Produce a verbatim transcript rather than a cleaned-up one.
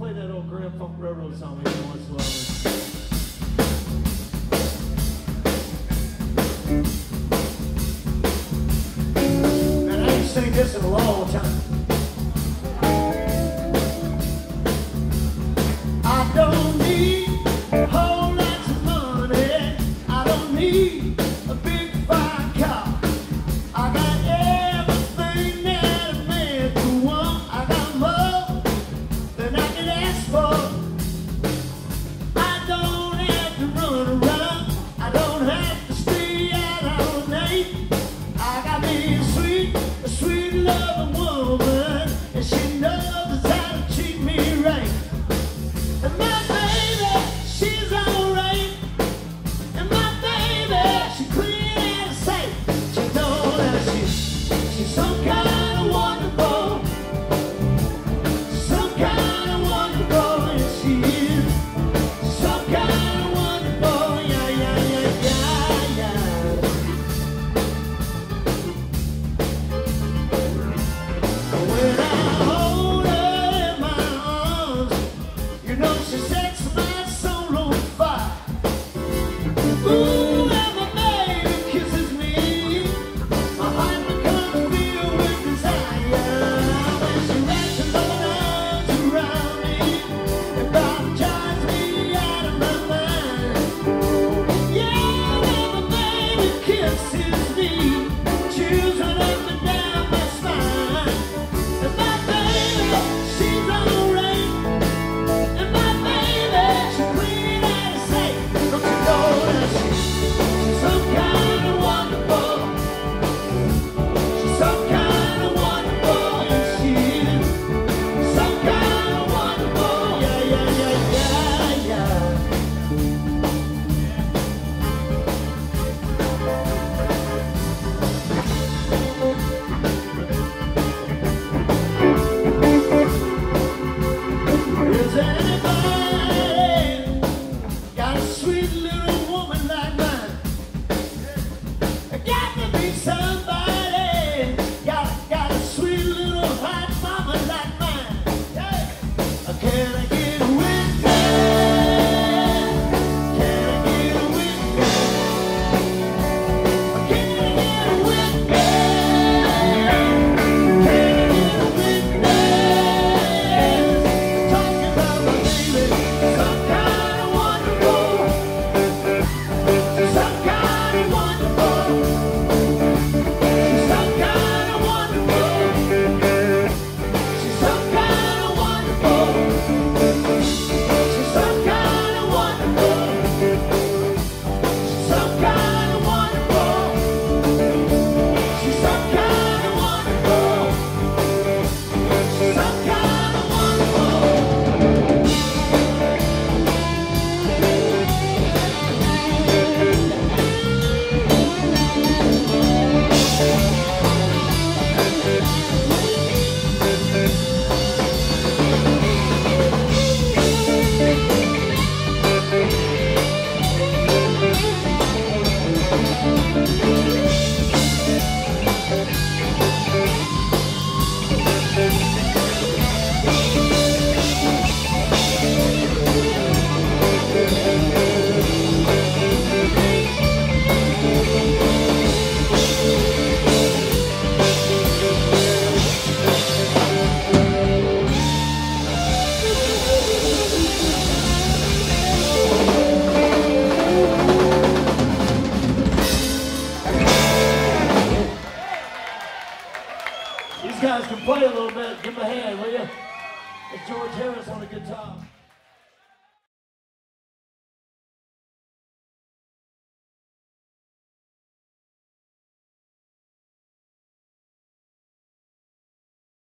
play that old Grand Funk Railroad song every once in a while. Man, I ain't sing this in a long time. I don't need a whole lot of money. I don't need a big fine car. I got everything that a man could want. I got more than I can ask for. I don't have to run around. I don't have to stay out all night. I got me a sweet, a sweet loving woman, and she knows how to treat me right. And my baby, she's alright. And my baby, she clean out of sight. She know that she's, she's some kind of wonderful. Some kind of wonderful, yes she is. Some kind of wonderful, yeah, yeah, yeah, yeah, yeah. When I hold her in my arms, you know she sets my soul on fire. Ooh, and my baby kisses me, my heart becomes filled with desire. When she wraps her loving arms around me, it about drives me out of my mind. Yeah, when my baby kisses me, chills run up and down my spine. And my baby, she's alright. And my baby, she clean out of sight. Don't you know that she's, she's some kind of wonderful. She's some kind of wonderful, yes she is. Some kind of wonderful, yeah, yeah, yeah, yeah, yeah. Is anybody got a sweet little woman like mine? Got to be somebody got, got a sweet little hot mama like mine. Yeah. Can I get a witness? Can I get a witness? Can I get a witness? Can I get a witness? Talking about my baby, some kind of wonderful, some kind of wonderful, some kind of wonderful, she's some kind of wonderful, she's some kind of wonderful, she's some kind of wonderful, she's some kind of wonderful, she's some kind of wonderful. These guys can play a little bit. Give them a hand, will you? It's George Harris on the guitar.